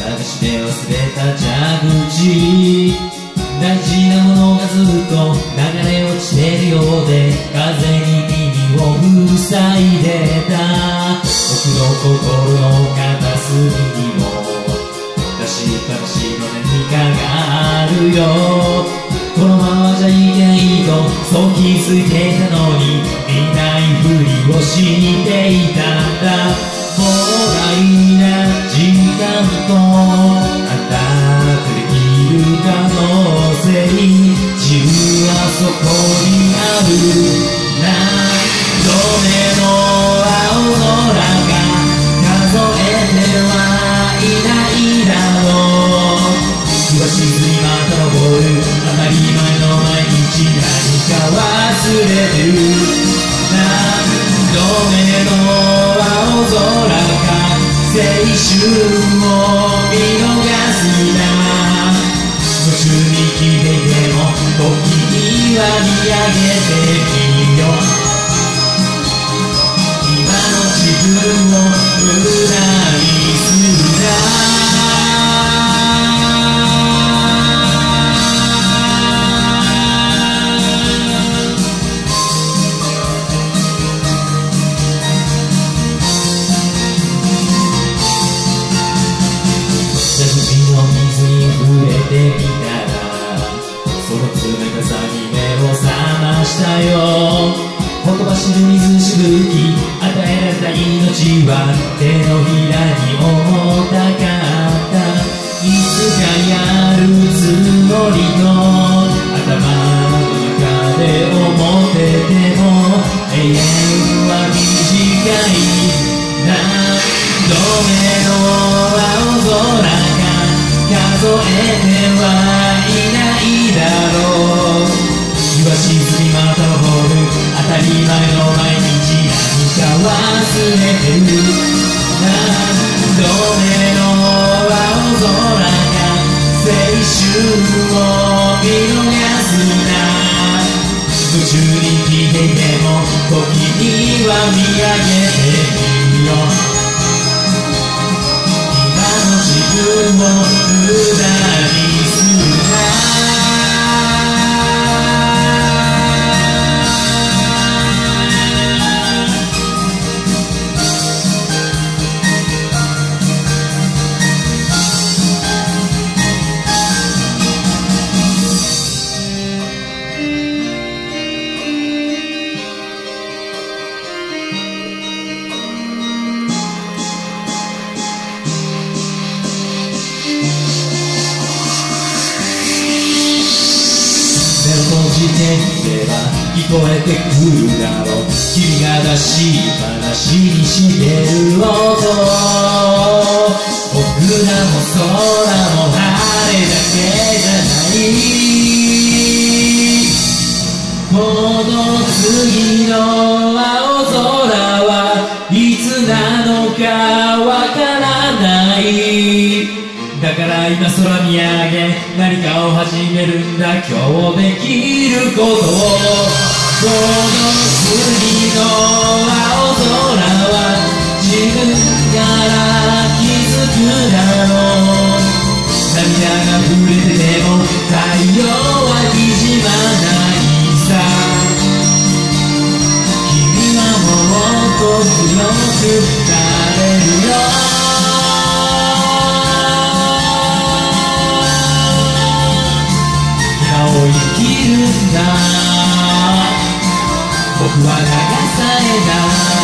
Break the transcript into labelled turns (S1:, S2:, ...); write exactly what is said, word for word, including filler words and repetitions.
S1: 探し目を捨てた蛇口、大事なものがずっと流れ落ちてるようで、風に耳を塞いでた。僕の心の片隅にも出しっぱなしの何かがあるよ。このままじゃいけないとそう気づいていたのに、見ないふりをしていたんだ。もらいな時間とアタックできる可能性、自分はそこにある。何度目の青空が数えてはいないだろう。日は沈みまた昇る当たり前の毎日、何か忘れてる。何度目の青空か青春を見逃すな。途中に聞いていても時には見上げてみよう。今の自分を無駄にするな。水に触れてみたら、その冷たさに目を覚ましたよ。ほとばしる水しぶき、与えられた命は手のひらに重たかった。いつかやるつもりと頭の中で思ってても、永遠は短い。何度目の青空か数えてはいないだろう。日は沈みまた昇る当たり前の毎日、何か忘れてる。何度目の青空が青春を見逃すな。夢中に聞いていても時には見上げてみよう。自分を無駄にするな。時点では聞こえてくるだろう。君が出しっぱなしにしてる音、僕らも空も晴れだけじゃない。この次の青空はいつなのかわからない。だから今空見上げ何かを始めるんだ。今日できることを。この次の青空は自分から気づくだろう。涙が触れてても太陽は滲まないさ。君はもっと強くなれるよ。生きるんだ。僕は流されない。